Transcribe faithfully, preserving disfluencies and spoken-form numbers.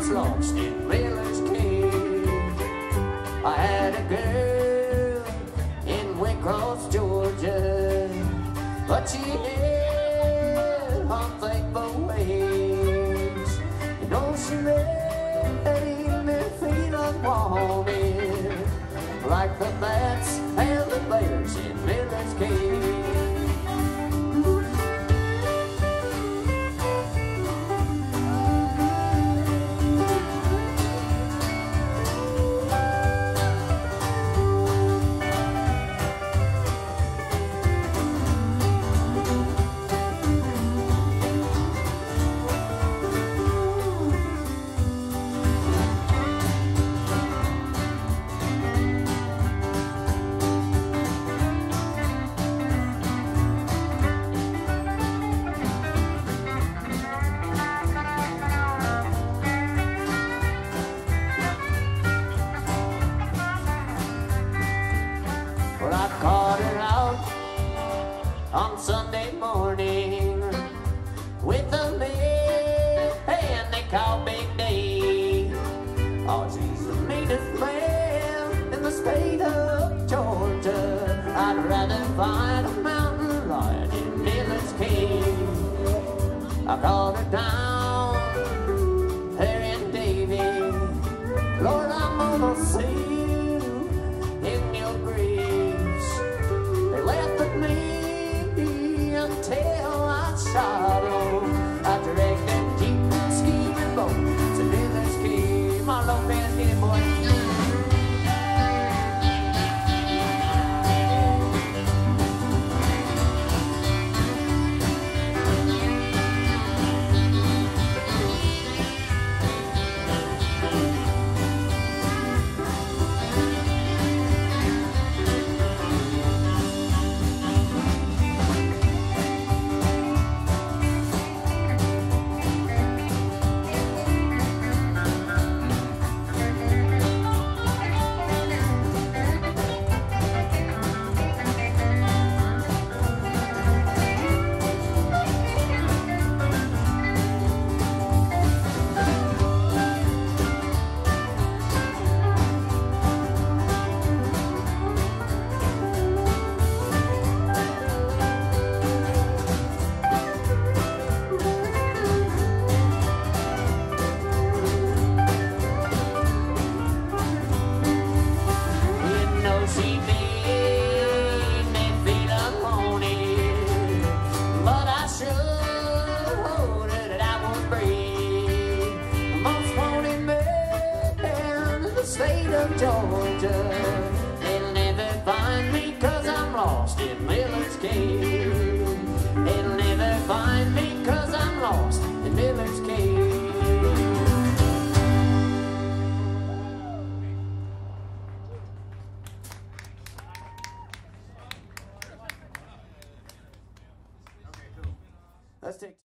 was lost in Miller's Cave. I had a girl in Waycross, Georgia, but she had unfaithful ways. You know she made me feel unwanted, like the bats and the bears in Miller's Cave. Well, I caught her out on Sunday morning with a man they call Big D. Oh, she's the meanest man in the state of Georgia. I'd rather find a mountain lion in Miller's Cave. I called her down there in Davie. Lord, I'm gonna see you in your graves. They laughed at me until I shot them. I dragged them deep and scheming bones to Miller's Cave. My little man's getting boy. State of Georgia, they'll never find me 'cause I'm lost in Miller's Cave. They'll never find me 'cause I'm lost in Miller's Cave. Let's take